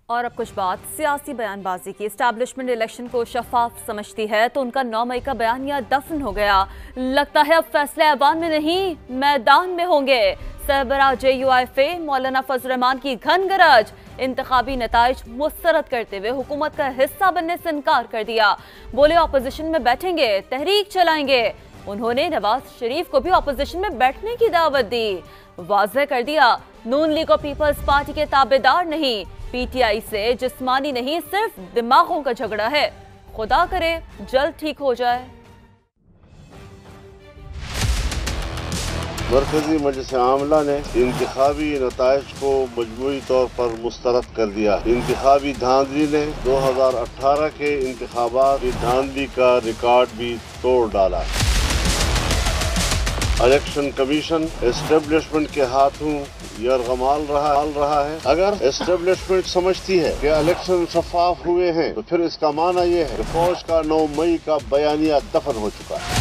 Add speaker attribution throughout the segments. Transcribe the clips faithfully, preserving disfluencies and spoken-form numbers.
Speaker 1: और अब कुछ बात सियासी बयानबाजी की। एस्टैब्लिशमेंट इलेक्शन को शफाफ समझती है तो उनका नौ मई का बयानिया दफन हो गया। लगता है अब फैसले ऐवान में नहीं मैदान में होंगे। सरबराह जे यू आई एफ ए मौलाना फजल रहमान की घन गरज। इंतखाबी नताइज मुस्तरद करते हुए हुकूमत का हिस्सा बनने से इनकार कर दिया। बोले ऑपोजिशन में बैठेंगे, तहरीक चलाएंगे। उन्होंने नवाज शरीफ को भी ऑपोजिशन में बैठने की दावत दी। वाज़ेह कर दिया नून लीग और पीपल्स पार्टी के ताबेदार नहीं, पीटीआई से जिस्मानी नहीं सिर्फ दिमागों का झगड़ा है। खुदा करे जल्द ठीक हो जाए।
Speaker 2: मरकजी मजलिस आमला ने इंतखाबी नताइज को मजमूई तौर पर मुस्तरद कर दिया। इंतखाबी धांधली ने दो हजार अठारह के इंतखाबात की धांधली का रिकॉर्ड भी तोड़ डाला। इलेक्शन कमीशन एस्टेब्लिशमेंट के हाथों यरगमाल रहा रहा है। अगर एस्टेब्लिशमेंट समझती है कि इलेक्शन शफाफ हुए हैं तो फिर इसका माना यह है कि फौज का नौ मई का बयानिया दफन हो चुका है।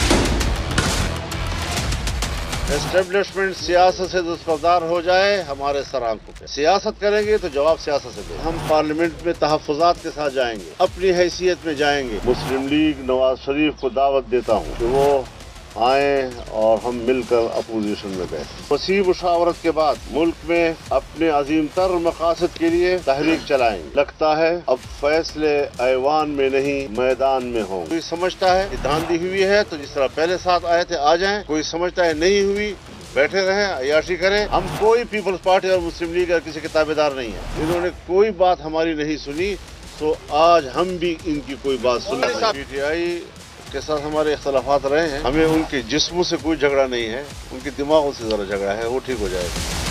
Speaker 2: एस्टेब्लिशमेंट सियासत से दस्तबरदार हो जाए हमारे सर आंखों पे। सियासत करेंगे तो जवाब सियासत से दें। हम पार्लियामेंट में तहफ़्फ़ुज़ात के साथ जाएंगे, अपनी हैसियत में जाएंगे। मुस्लिम लीग नवाज शरीफ को दावत देता हूँ कि वो आए और हम मिलकर अपोजिशन में बैठे। वसी मुशावरत के बाद मुल्क में अपने अजीम तर मकासद के लिए तहरीक चलाएंगे। लगता है अब फैसले ऐवान में नहीं मैदान में हों। कोई समझता है कि धांधली हुई है तो जिस तरह पहले साथ आए थे आ जाएं। कोई समझता है नहीं हुई, बैठे रहें, अयाशी करें। हम कोई पीपल्स पार्टी और मुस्लिम लीग या किसी के ताबेदार नहीं है। इन्होंने कोई बात हमारी नहीं सुनी तो आज हम भी इनकी कोई बात सुन। पीटीआई के साथ हमारे इख्तलाफात रहे हैं। हमें उनके जिस्मों से कोई झगड़ा नहीं है, उनके दिमागों से जरा झगड़ा है, वो ठीक हो जाएगा।